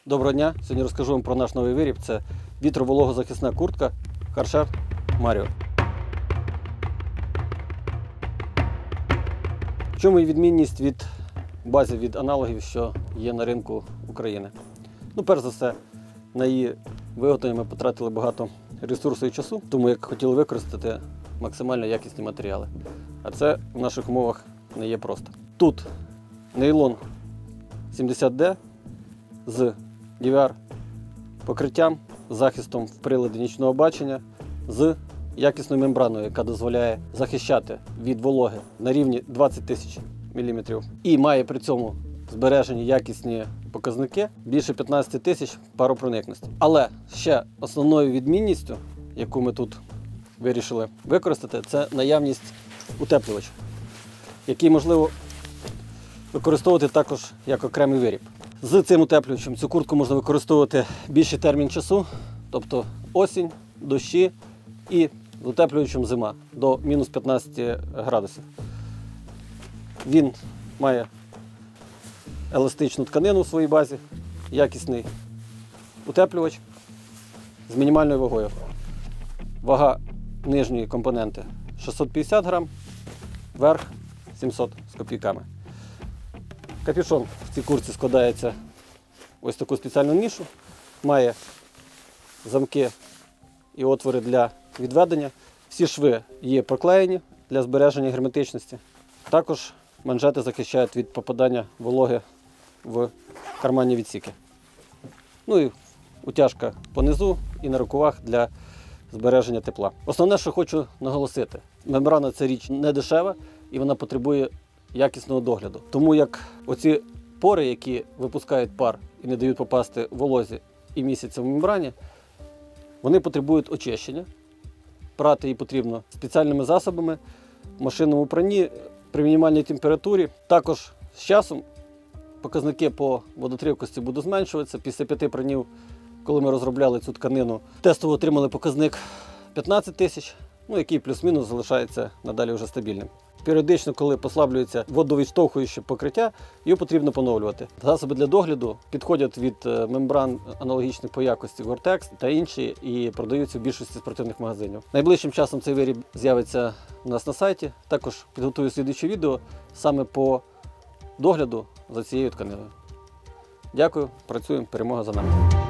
Доброго дня! Сьогодні розкажу вам про наш новий виріб. Це вітровологозахисна куртка Karcher Mario. В чому її відмінність від бази, від аналогів, що є на ринку України? Перш за все, на її виготовлення ми потратили багато ресурсу і часу, тому як хотіли використати максимально якісні матеріали. А це в наших умовах не є просто. Тут нейлон 70D з DVR покриттям, з захистом в приладі нічного бачення, з якісною мембраною, яка дозволяє захищати від вологи на рівні 20 тисяч мм. І має при цьому збережені якісні показники більше 15 тисяч паропроникності. Але ще основною відмінністю, яку ми тут вирішили використати, це наявність утеплювача, який можливо використовувати також як окремий виріб. З цим утеплювачем цю куртку можна використовувати більший термін часу, тобто осінь, дощі, і з утеплювачем зима до мінус 15 градусів. Він має еластичну тканину у своїй базі, якісний утеплювач з мінімальною вагою. Вага нижньої компоненти 650 грам, верх 700 з копійками. Капюшон в цій куртці складається ось таку спеціальну нішу, має замки і отвори для відведення. Всі шви є проклеєні для збереження герметичності. Також манжети захищають від попадання вологи в карманні відсіки. І утяжка понизу і на рукавах для збереження тепла. Основне, що хочу наголосити, мембрана – це річ не дешева і вона потребує якісного догляду. Тому як оці пори, які випускають пар і не дають попасти волозі і містяться в мембрані, вони потребують очищення. Прати її потрібно спеціальними засобами, в машинному пранні, при мінімальній температурі. Також з часом показники по водотривкості будуть зменшуватися. Після 5 пранів, коли ми розробляли цю тканину, тестово отримали показник 15 тисяч, який плюс-мінус залишається надалі вже стабільним. Періодично, коли послаблюється водовідштовхуюче покриття, його потрібно поновлювати. Засоби для догляду підходять від мембран аналогічних по якості Gore-Tex та інші і продаються в більшості спортивних магазинів. Найближчим часом цей виріб з'явиться у нас на сайті. Також підготую слідуюче відео саме по догляду за цією тканиною. Дякую, працюємо, перемога за нами.